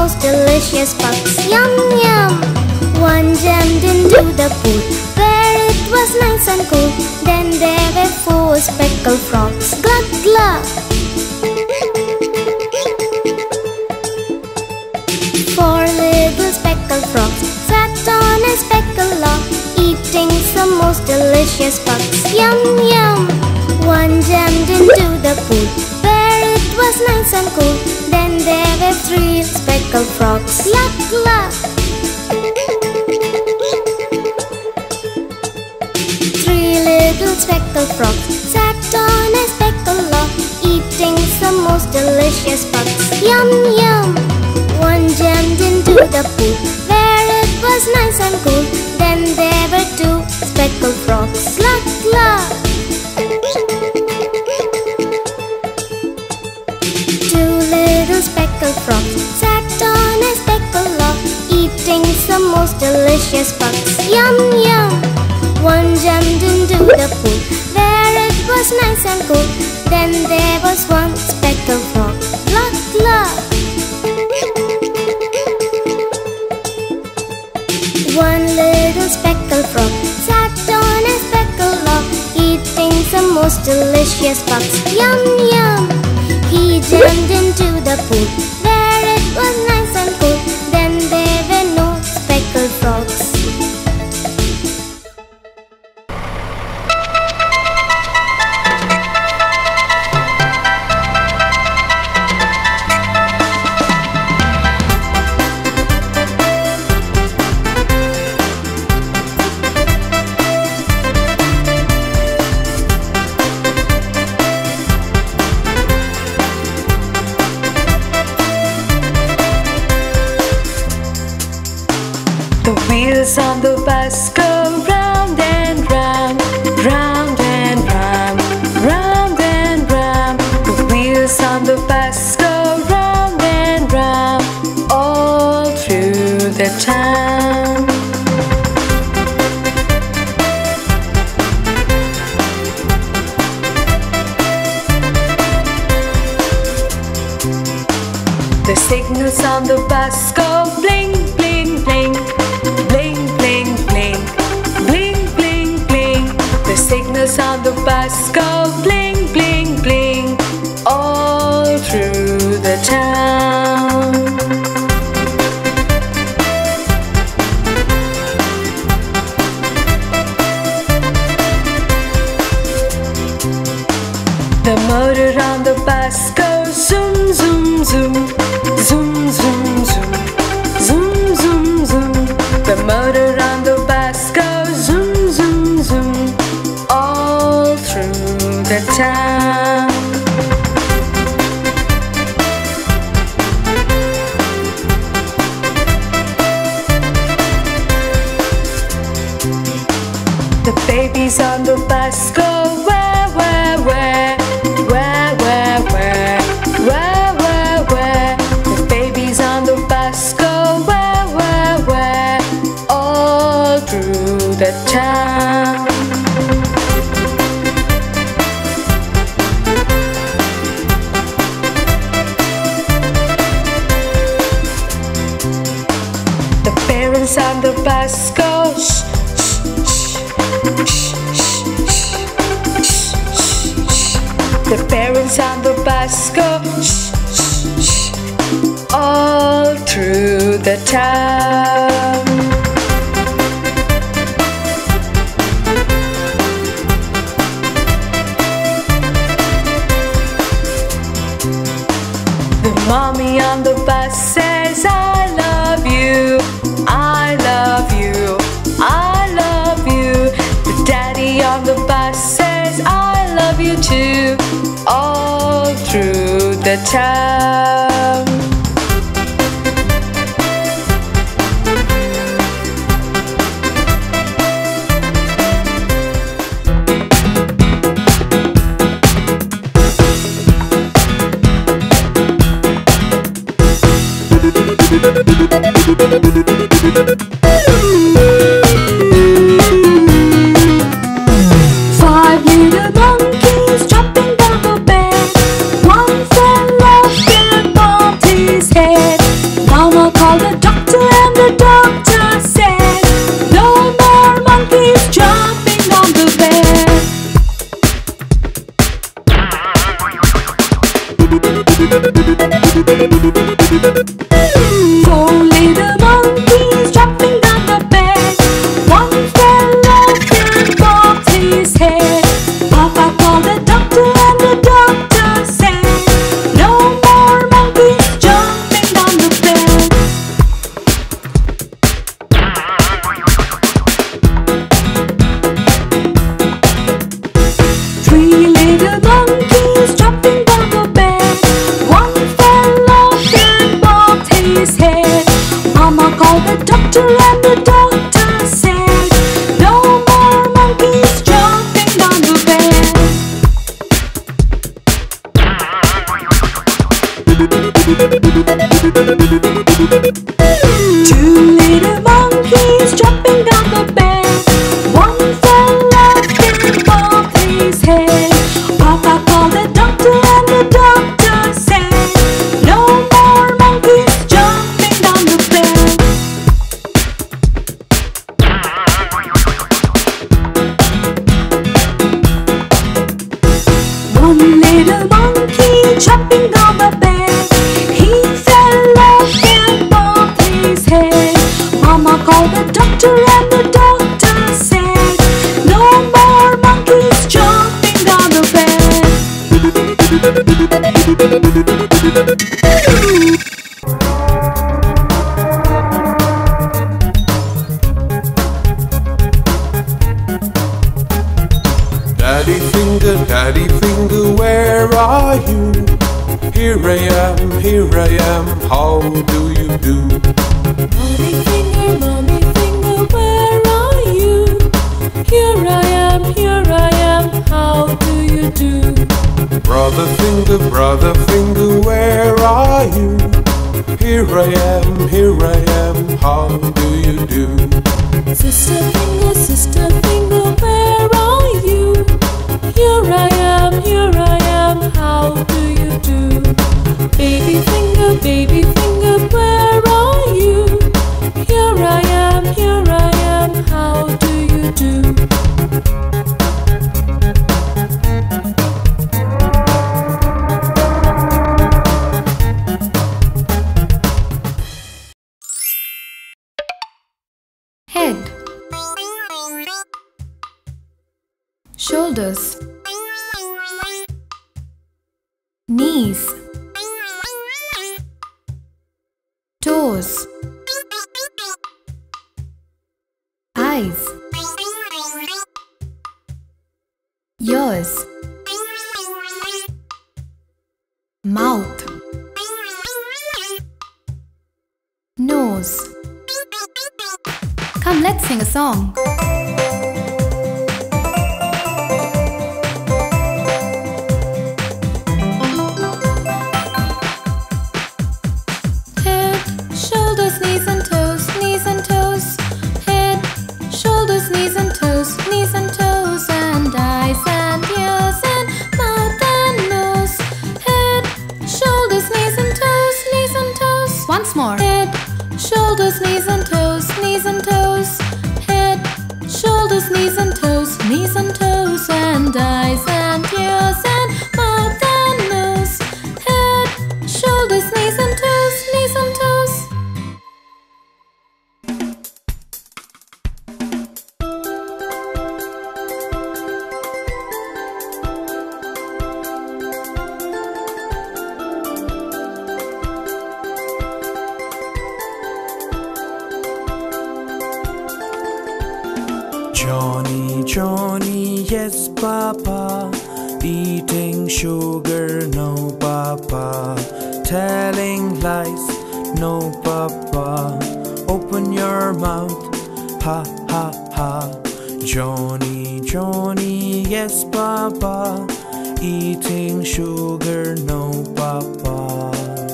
most delicious bugs. Yum yum! One jumped into the pool where it was nice and cool. Then there were 4 speckled frogs. Glug glug! 4 little speckled frogs sat on a speckled log, eating some most delicious bugs. Yum yum! One jumped into the pool where it was nice and cool. Then there were 3 speckled frogs. Glug glug! 3 little speckled frogs sat on a speckled log, eating some most delicious bugs. Yum yum! One jumped into the pool where it was nice and cool. Then there were 2 speckled frogs. Glug glug! 2 little speckled frogs sat on a speckled log, eating some most delicious bugs. Yum yum! One jumped into the pool where it was nice and cool. Then there was 1 speckled frog. Glug glug! 1 little speckled frog sat on a speckled log, eating some most delicious bugs. Yum yum! He jumped into the pool where it was nice and cool. Then there were no speckled frogs. The wheels on the bus go round and round, round and round, round and round. The wheels on the bus go round and round, all through the town. The signals on the bus go bling, bling, bling. Bling, bling, bling, bling, bling, bling. The signals on the bus go bling, bling, bling, all through the town. The motor on the bus goes zoom, zoom, zoom, zoom, zoom, zoom, zoom, zoom, zoom. The motor on the bus goes zoom, zoom, zoom, all through the town. The babies on the bus go where, where, where, where, where, where, where, where, where. The babies on the bus go where, where, where, all through the town. The parents on the bus go shh, shh, shh, shh, shh, shh, shh. The parents on the bus go shh, shh, shh, all through the town. The mommy on the bus says, I love you, I love you, I love you. The daddy on the bus says, I love you too, all through the town. Five little monkeys jumping down the bear. One fell off the jumping on the bed. He fell off and bumped his head. Mama called the doctor and the doctor said, no more monkeys jumping on the bed. Daddy finger, where are you? Here I am, how do you do? Mommy finger, where are you? Here I am, how do you do? Brother finger, where are you? Here I am, how do you do? Sister finger, where are you? Here I am, how do you do? Baby finger, where are you? Here I am, how do you do? Head, shoulders, knees, toes, eyes, ears, mouth, nose. Come, let's sing a song. Head, shoulders, knees and toes, knees and toes. Head, shoulders, knees and toes, knees and toes. And eyes and ears and mouth and nose. Head, shoulders, knees and toes, knees and toes. Once more. Head, shoulders, knees and toes, knees and toes. Head, shoulders, knees and toes, knees and toes. And eyes and ears and mouth and nose. Head, shoulders, knees and toes, knees and toes. Johnny, yes papa, eating sugar, no papa, telling lies, no papa, open your mouth, ha ha ha. Johnny, yes papa, eating sugar, no papa.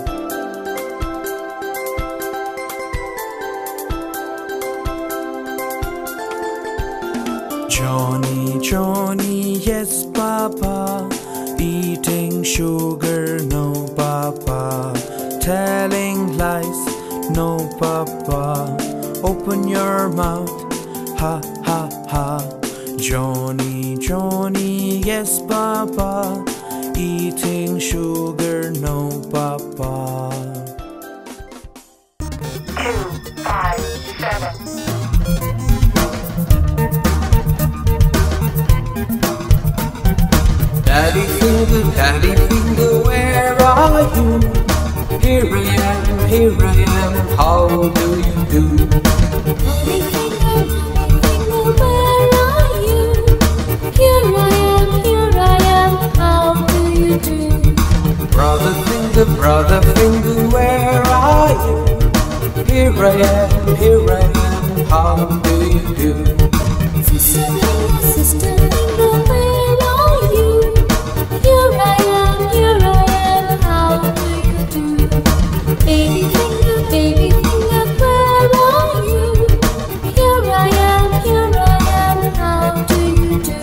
Johnny, yes papa, eating sugar, no papa, telling lies, no papa, open your mouth, ha ha ha. Johnny, yes papa, eating sugar, no papa. 2, 5, 7. Daddy finger, where are you? Here I am, how do you do? Mommy finger, where are you? Here I am, how do you do? Brother finger, where are you? Here I am, how do you do? Sister finger, where are you? Here I am, how do you do? Baby finger, where are you? Here I am, how do you do?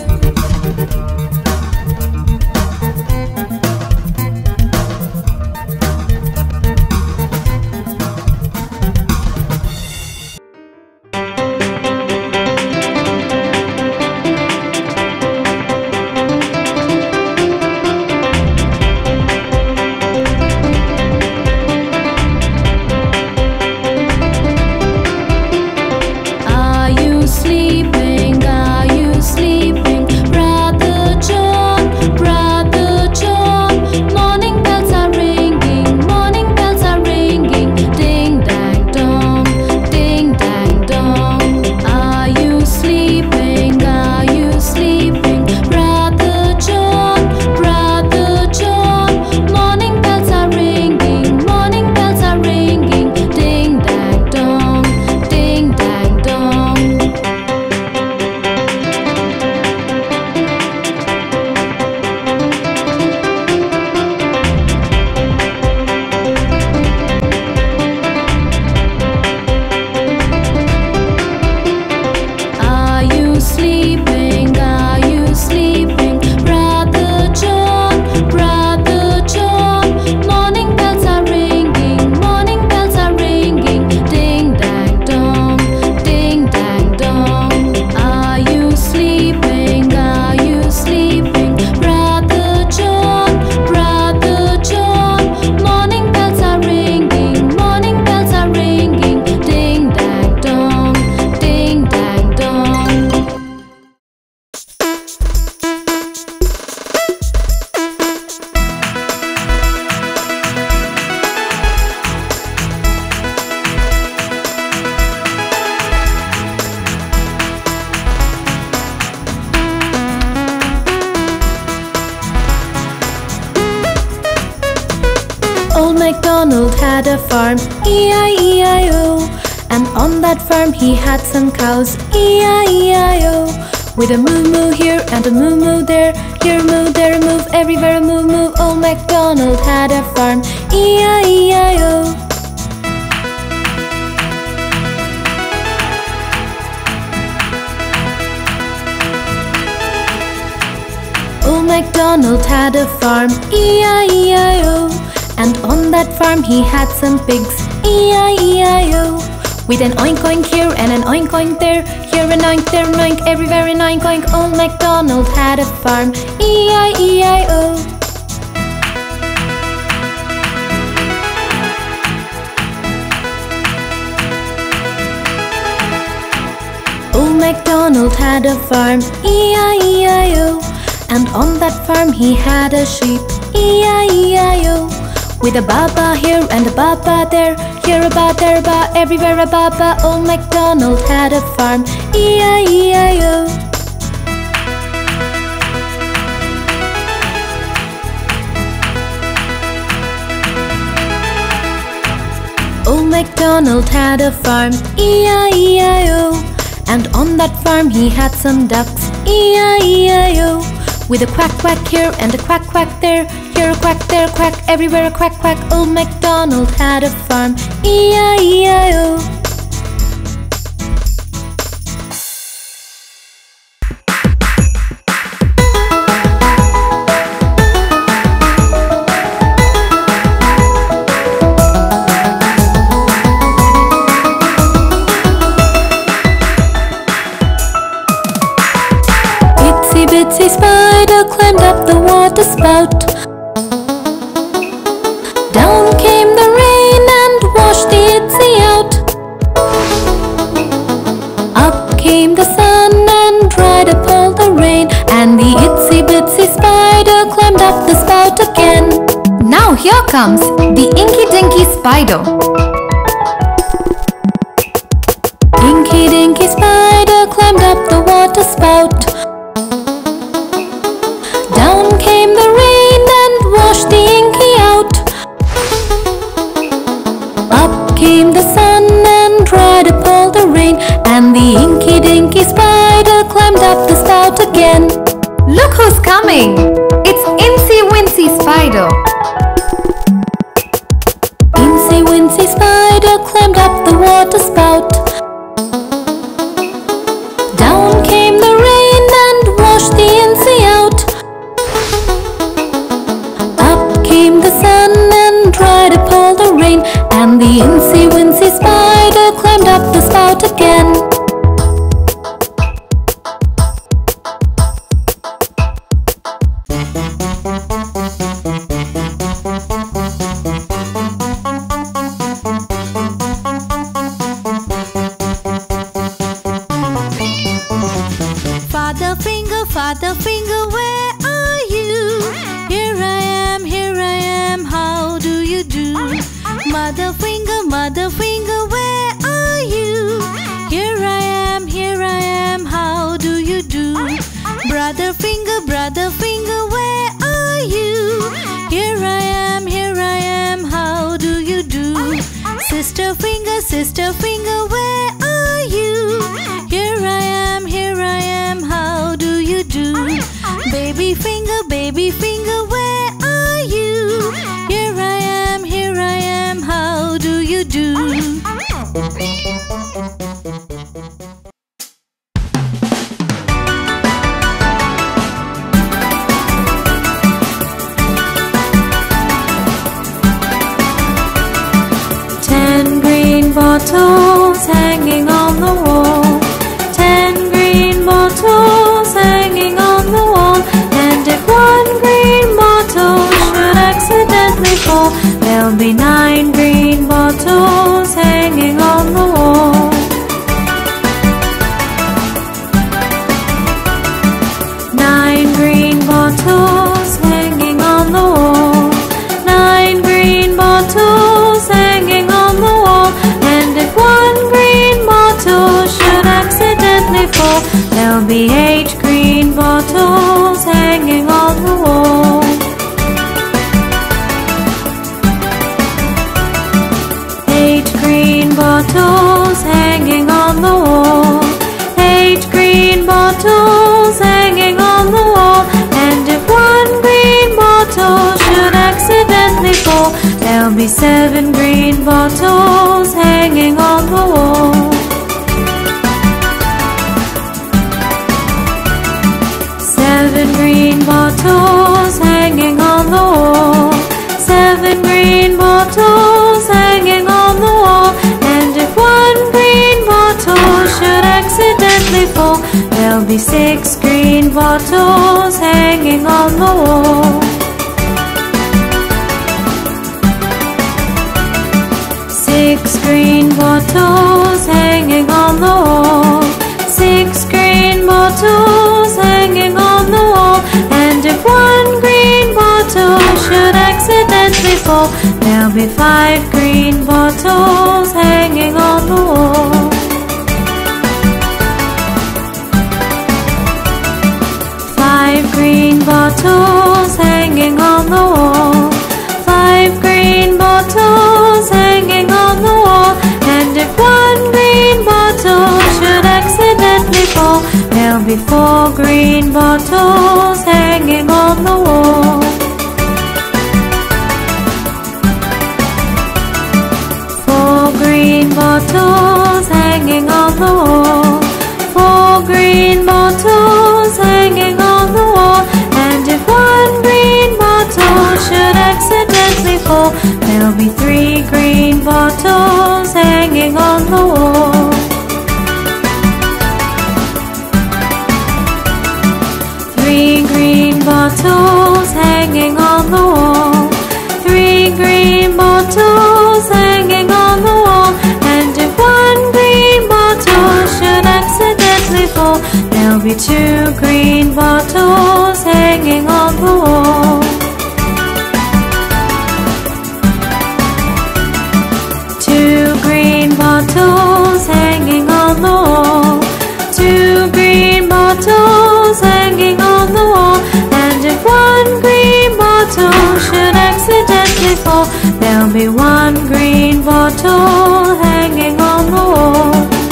sleeping? Are you sleeping? Brother John, Brother John. Morning bells are ringing, morning bells are ringing. Ding dang dong, ding dang dong. Are you sleeping? Are you sleeping? Brother John, Brother John. Morning bells are ringing, morning bells are ringing. Ding dang dong, ding dang dong. Old MacDonald had a farm, E-I-E-I-O. And on that farm he had some cows, E-I-E-I-O. With a moo-moo here and a moo-moo there, here a moo, there a move, everywhere a moo-moo. Old MacDonald had a farm, E-I-E-I-O. Old MacDonald had a farm, E-I-E-I-O. And on that farm he had some pigs, E-I-E-I-O. With an oink oink here and an oink oink there, here an oink, there an oink, everywhere an oink oink. Old MacDonald had a farm, E-I-E-I-O. Old MacDonald had a farm, E-I-E-I-O. And on that farm he had a sheep, E-I-E-I-O. With a ba-ba here and a ba-ba there, here a ba, there a ba, everywhere a ba-ba. Old MacDonald had a farm, E-I-E-I-O. Old MacDonald had a farm, E-I-E-I-O. And on that farm he had some ducks, E-I-E-I-O. With a quack quack here and a quack quack there, here a quack, there a quack, everywhere a quack quack. Old MacDonald had a farm, E-I-E-I-O. Itsy bitsy spider climbed up the water spout. Down came the rain and washed the itsy out. Up came the sun and dried up all the rain. And the itsy bitsy spider climbed up the spout again. Now here comes the Inky Dinky Spider. Inky Dinky Spider climbed up the water spout. Down came the rain and washed the inky out. Up came the sun and dried up all the rain. And the Inky Dinky Spider climbed up the spout again. Look who's coming! It's Incy Wincy Spider. Incy Wincy Spider climbed up the water spout. Down came the rain and washed the incy out. Up came the sun and dried up all the rain. And the Incy Wincy Spider climbed up the spout again. Father Finger, where are you? Here I am, how do you do? Mother Finger, where are you? Here I am, how do you do? Brother Finger, where are you? Here I am, how do you do? Sister Finger, where are you? Here I am, how do you do? Baby Finger, where are you? Here I am, how do you do? bottles hanging on the wall. 10 green bottles hanging on the wall. And if one green bottle should accidentally fall, there'll be 9 green bottles hanging on the wall. 9 green bottles hanging on the wall. 9 green bottles hanging on the wall. And if one green bottle should accidentally fall, there'll be 8 green bottles hanging on the wall. 8 green bottles hanging on the wall. 8 green bottles hanging on the wall. And if one green bottle should accidentally fall, there'll be 7 green bottles hanging on the wall. 7 green bottles hanging on the wall. 7 green bottles hanging on the wall. And if one green bottle should accidentally fall, there'll be 6 green bottles hanging on the wall. 6 green bottles hanging on the wall. 6 green bottles hanging on the wall. And if one green bottle should accidentally fall, there'll be 5 green bottles hanging on the wall. 5 green bottles hanging on the wall. 5 green bottles hanging on the wall. And if one green bottle should accidentally fall, there'll be 4 green bottles hanging on the wall. 4 green bottles hanging on the wall. 4 green bottles hanging on the wall. And if one green bottle should accidentally fall, there'll be 3 green bottles hanging on the wall. 3 green bottles hanging on the wall. 3 green bottles hanging on the wall. And if one green bottle should accidentally fall, there'll be 2 green bottles hanging on the wall. 2 green bottles hanging on the wall. 2 green bottles hanging on the wall. And if one green bottle should accidentally fall, there'll be 1 green bottle hanging on the wall.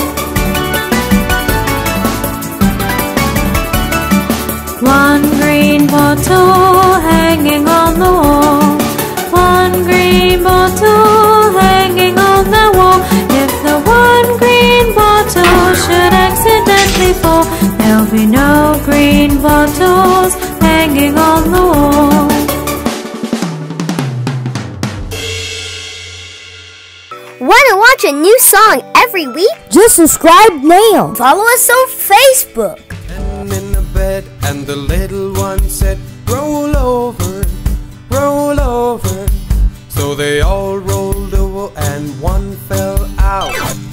1 green bottle hanging on the wall. 1 green bottle hanging on the wall. If the 1 green bottle should accidentally fall, there'll be no green bottles hanging on the wall. Want to watch a new song every week? Just subscribe now. Follow us on Facebook. And in the bed, and the little one said, roll over, roll over. So they all rolled over and one fell out.